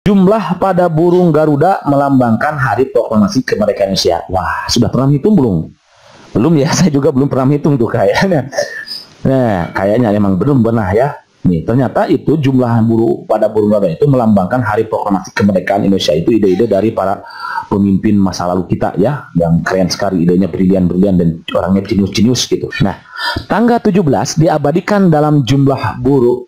Jumlah pada burung Garuda melambangkan hari proklamasi kemerdekaan Indonesia. Wah, sudah pernah hitung belum? Belum ya, saya juga belum pernah hitung tuh kayaknya. Nah, kayaknya emang belum pernah ya. Nih, ternyata itu jumlah pada burung Garuda itu melambangkan hari proklamasi kemerdekaan Indonesia. Itu ide-ide dari para pemimpin masa lalu kita ya, yang keren sekali, idenya brilian-brilian dan orangnya jenius-jenius gitu. Nah, tanggal 17 diabadikan dalam jumlah bulu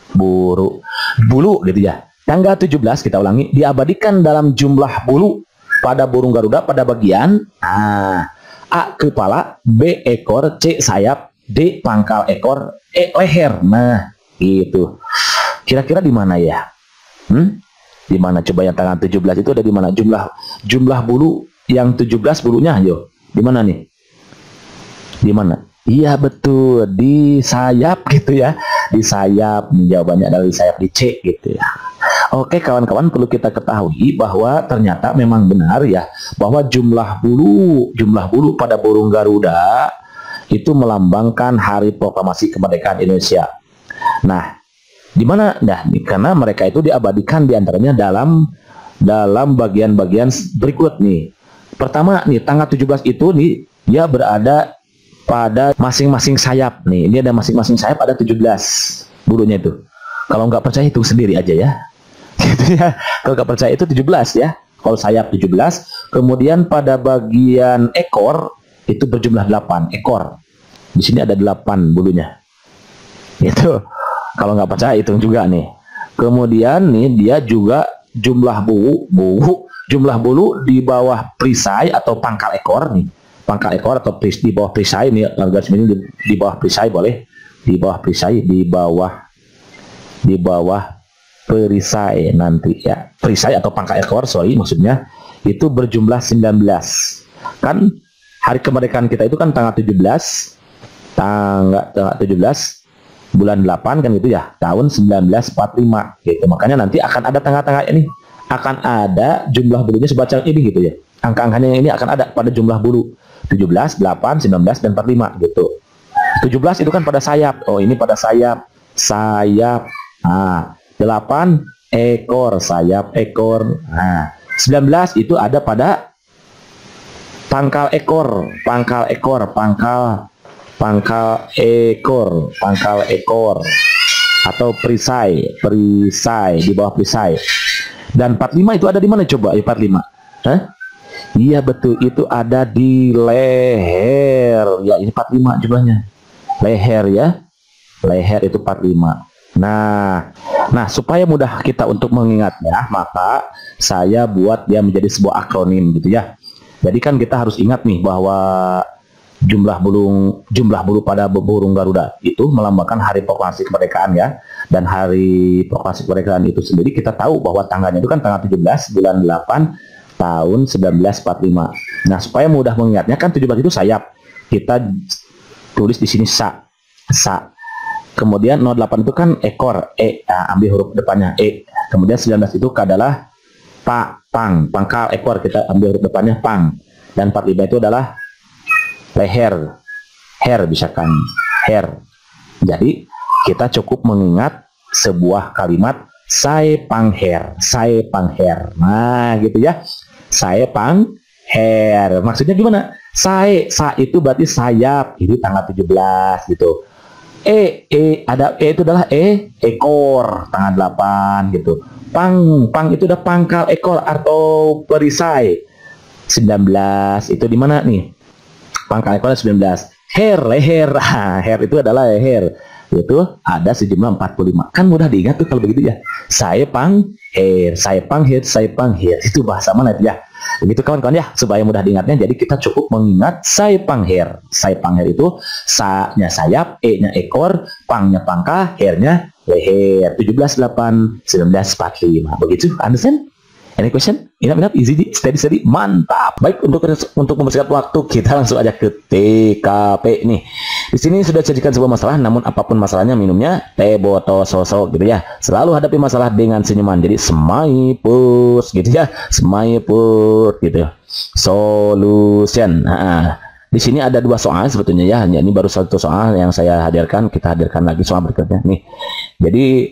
gitu ya. Tanggal 17 kita ulangi, diabadikan dalam jumlah bulu pada burung Garuda pada bagian A kepala, B ekor, C sayap, D pangkal ekor, E leher. Nah, gitu. Kira-kira di mana ya? Di mana coba yang tanggal 17 itu ada di mana? Jumlah bulu yang 17 bulunya, yo. Di mana nih? Di mana? Iya betul, di sayap gitu ya. Di sayap, jawabannya adalah di sayap, di C gitu ya. Oke kawan-kawan, perlu kita ketahui bahwa ternyata memang benar ya, bahwa jumlah bulu pada burung Garuda itu melambangkan hari proklamasi kemerdekaan Indonesia. Nah, di mana? Nah, karena mereka itu diabadikan diantaranya dalam bagian-bagian berikut nih. Pertama nih, tanggal 17 itu nih dia berada pada masing-masing sayap nih. Ini ada masing-masing sayap ada 17 bulunya itu. Kalau nggak percaya hitung sendiri aja ya. Gitu ya. Kalau nggak percaya itu 17 ya. Kalau sayap 17, kemudian pada bagian ekor itu berjumlah 8 ekor. Di sini ada 8 bulunya. Itu. Kalau nggak percaya hitung juga nih. Kemudian nih dia juga jumlah bulu di bawah perisai atau pangkal ekor nih. Pangkal ekor atau di bawah perisai nih, garis ini di bawah perisai boleh. Di bawah perisai, di bawah perisai nanti ya. Perisai atau pangkal ekor, sorry maksudnya, itu berjumlah 19. Kan hari kemerdekaan kita itu kan tanggal 17 bulan 8 kan gitu ya, tahun 1945 gitu. Makanya nanti akan ada tanggal-tanggal ini, akan ada jumlah bulunya sebacang ini gitu ya. Angka-angkanya ini akan ada pada jumlah bulu 17, 8, 19 dan 45 gitu. 17 itu kan pada sayap. Oh, ini pada sayap. Nah, 8 ekor, sayap ekor. Nah, 19 itu ada pada pangkal ekor, pangkal ekor atau perisai di bawah perisai. Dan 45 itu ada di mana coba? 45. Hah? Iya betul, itu ada di leher. Ya, ini 45 jumlahnya. Leher ya. Leher itu 45. Nah, supaya mudah kita untuk mengingatnya, maka saya buat dia menjadi sebuah akronim gitu ya. Jadi kan kita harus ingat nih bahwa jumlah bulu pada burung Garuda itu melambangkan hari proklamasi kemerdekaan ya. Dan hari proklamasi kemerdekaan itu sendiri kita tahu bahwa tanggalnya itu kan tanggal 17 bulan 8 tahun 1945. Nah, supaya mudah mengingatnya kan 17 itu sayap. Kita tulis di sini sa. Kemudian 08 itu kan ekor, E. Nah, ambil huruf depannya E. Kemudian 19 itu adalah pangkal ekor, kita ambil huruf depannya pang. Dan 45 itu adalah leher. Bisa kan? Jadi, kita cukup mengingat sebuah kalimat Sai pangher. Nah, gitu ya. Sai pangher. Maksudnya gimana? Sa itu berarti sayap. Itu tanggal 17 gitu. Ada E itu adalah ekor, tanggal 8 gitu. Pang itu udah pangkal ekor atau perisai. 19 itu di mana nih? Pangkal ekor 19. Leher. Hair itu adalah leher. Itu ada sejumlah 45. Kan mudah diingat tuh kalau begitu ya. Saya pangher. Itu bahasa mana ya? Begitu kawan-kawan ya, supaya mudah diingatnya. Jadi kita cukup mengingat saya pangher. Saya pangher itu sa-nya sayap, E-nya ekor, pang-nya pangkal, hair-nya leher. 17, 8, 19, 45. Begitu, understand? Any question? Enough, easy, steady, mantap. Baik, untuk mempersingkat waktu, kita langsung aja ke TKP nih. Di sini sudah dijadikan sebuah masalah, namun apapun masalahnya, minumnya teh botol sosok gitu ya. Selalu hadapi masalah dengan senyuman. Jadi smile put gitu ya, smile put gitu. Solution. Di sini ada 2 soal sebetulnya ya. Ini baru 1 soal yang saya hadirkan. Kita hadirkan lagi soal berikutnya nih. Jadi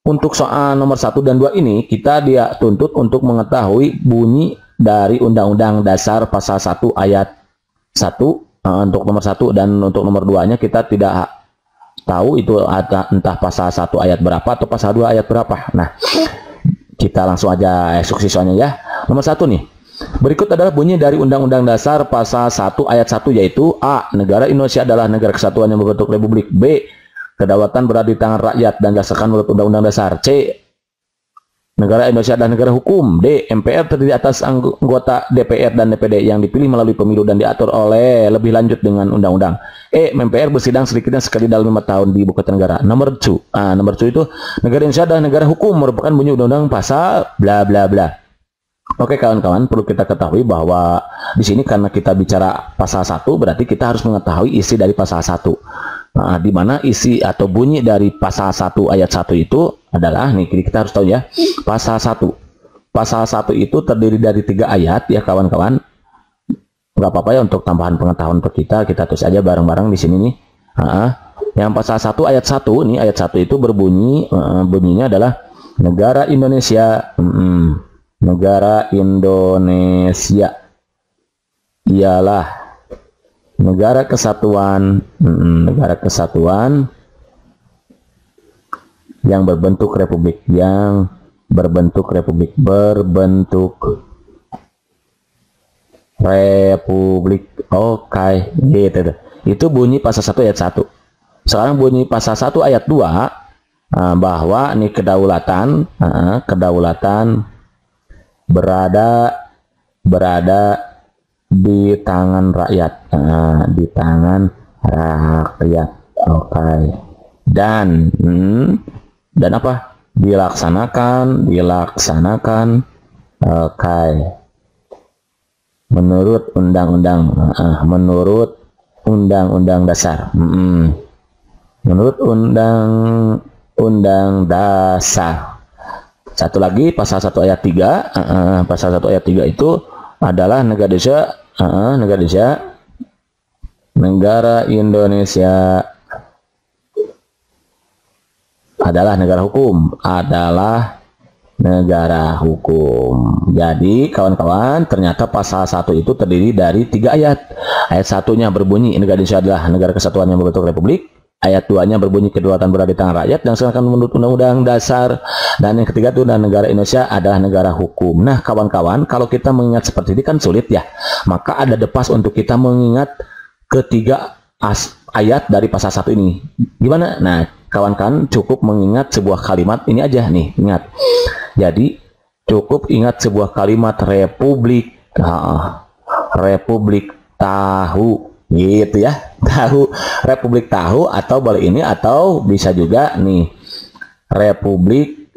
untuk soal nomor 1 dan 2 ini kita dia tuntut untuk mengetahui bunyi dari Undang-Undang Dasar Pasal 1 Ayat 1 untuk nomor 1, dan untuk nomor 2-nya kita tidak tahu itu ada entah pasal 1 ayat berapa atau pasal 2 ayat berapa. Nah, kita langsung aja eksekusi soalnya ya. Nomor 1 nih. Berikut adalah bunyi dari Undang-Undang Dasar Pasal 1 Ayat 1, yaitu A. Negara Indonesia adalah negara kesatuan yang berbentuk republik. B. Kedaulatan berada di tangan rakyat dan didasarkan menurut Undang-Undang Dasar. C. Negara Indonesia adalah negara hukum. D. MPR terdiri atas anggota DPR dan DPD yang dipilih melalui pemilu dan diatur oleh lebih lanjut dengan undang-undang. E. MPR bersidang sedikitnya sekali dalam 5 tahun di ibu kota negara. Nomor 2. Nomor 2 itu negara Indonesia adalah negara hukum merupakan bunyi undang-undang pasal bla bla bla. Oke kawan-kawan, perlu kita ketahui bahwa di sini karena kita bicara pasal 1 berarti kita harus mengetahui isi dari pasal 1. Nah, di mana isi atau bunyi dari pasal 1 ayat 1 itu adalah, nih kita harus tahu ya, pasal 1. Pasal 1 itu terdiri dari 3 ayat ya kawan-kawan. Nggak apa-apa ya untuk tambahan pengetahuan untuk kita tulis aja bareng-bareng di sini nih. Yang pasal 1 ayat 1 nih, ayat 1 itu berbunyi, bunyinya adalah negara Indonesia, negara Indonesia ialah negara kesatuan, yang berbentuk republik, Oke, gitu. Itu bunyi pasal 1 ayat 1. Sekarang bunyi pasal 1 ayat 2 bahwa nih kedaulatan berada di tangan rakyat, Oke. Dan apa? Dilaksanakan, oke. Menurut undang-undang dasar. Menurut undang-undang dasar. Satu lagi pasal 1 ayat 3. Pasal 1 ayat 3 itu adalah negara Indonesia adalah negara hukum. Jadi kawan-kawan, ternyata pasal 1 itu terdiri dari 3 ayat. Ayat 1-nya berbunyi negara Indonesia adalah negara kesatuan yang berbentuk republik. Ayat 2-nya berbunyi kedaulatan berada di tangan rakyat dan sedangkan menurut Undang-Undang Dasar. Dan yang ketiga itu negara Indonesia adalah negara hukum. Nah kawan-kawan, kalau kita mengingat seperti ini kan sulit ya. Maka ada depas untuk kita mengingat ketiga ayat dari pasal 1 ini. Gimana? Nah kawan-kawan cukup mengingat sebuah kalimat ini aja nih. Ingat. Jadi cukup ingat sebuah kalimat republik tahu. Gitu ya, republik tahu, atau boleh ini, atau bisa juga nih republik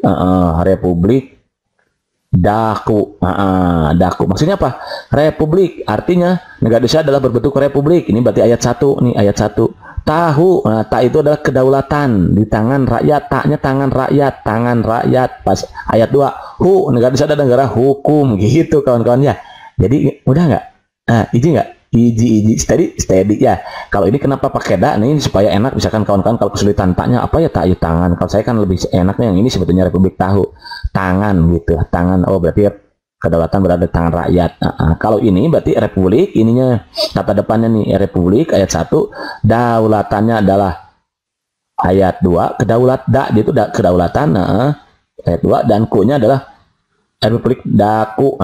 daku. Maksudnya apa? Republik artinya negara Indonesia adalah berbentuk republik. Ini berarti ayat 1 nih, ayat 1. Tahu, tak itu adalah kedaulatan di tangan rakyat, taknya tangan rakyat. Pas ayat 2, negara Indonesia adalah negara hukum, gitu kawan-kawan ya. Jadi udah nggak? Izin nggak? Iji, steady ya. Kalau ini kenapa pakai da nih supaya enak, misalkan kawan-kawan kalau kesulitan taknya apa ya, tak tangan. Kalau saya kan lebih enaknya yang ini sebetulnya republik tahu, tangan gitu, tangan. Oh berarti kedaulatan berada di tangan rakyat. Kalau ini berarti republik, ininya kata depannya nih republik ayat 1, daulatannya adalah ayat 2, kedaulatan ayat 2, dan ku-nya adalah republik daku,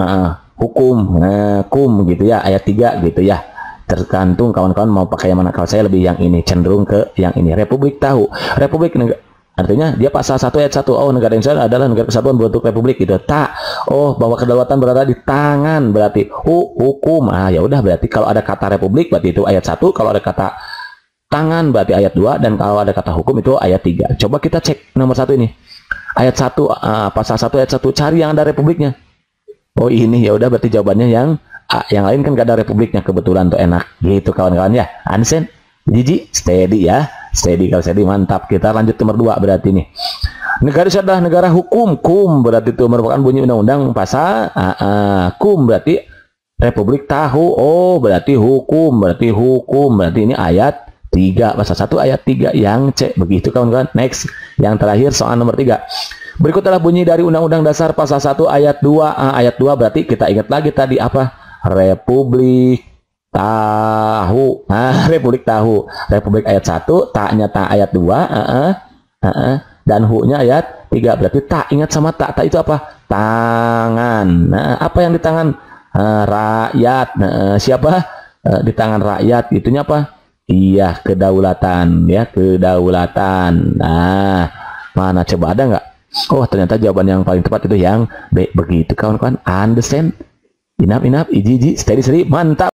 hukum gitu ya, ayat 3 gitu ya. Tergantung kawan-kawan mau pakai yang mana. Kalau saya lebih yang ini, cenderung ke yang ini, republik tahu. Republik artinya dia pasal 1 ayat 1. Oh, negara Indonesia adalah negara kesatuan berbentuk republik gitu. Tak. Oh, bahwa kedaulatan berada di tangan berarti hukum. Ya udah, berarti kalau ada kata republik berarti itu ayat 1, kalau ada kata tangan berarti ayat 2, dan kalau ada kata hukum itu ayat 3. Coba kita cek nomor 1 ini. Ayat 1, pasal 1 ayat 1, cari yang ada republiknya. Oh ini, ya udah berarti jawabannya yang A. Yang lain kan gak ada republiknya, kebetulan tuh enak gitu kawan-kawan ya. Understand? Jiji, steady ya. Steady, kalau steady mantap. Kita lanjut nomor 2 berarti nih. Negara Indonesia adalah negara hukum. Kum berarti itu merupakan bunyi undang-undang pasal kum berarti republik tahu. Oh berarti hukum. Berarti ini ayat 3, pasal 1 ayat 3 yang C. Begitu kawan-kawan. Next, yang terakhir soal nomor 3. Berikut adalah bunyi dari Undang-Undang Dasar Pasal 1 ayat 2. Ayat 2 berarti kita ingat lagi tadi apa? Republik tahu. Republik tahu. Republik ayat 1, taknya tak ayat 2, dan hu-nya ayat 3. Berarti tak, ingat sama tak. Tak itu apa? Tangan. Nah, apa yang di tangan? Rakyat. Siapa? Di tangan rakyat. Itunya apa? Iya, kedaulatan. Ya, kedaulatan. Nah, mana coba ada nggak? Oh, ternyata jawaban yang paling tepat itu yang B. Begitu kawan-kawan. Understand? Enough, iji, steady, mantap.